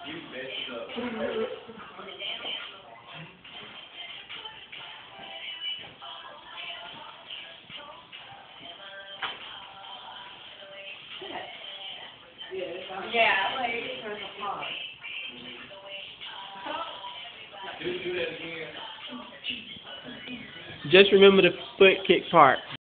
You messed up. Yeah, like there's a pause. Do that again. Just remember the foot kick part.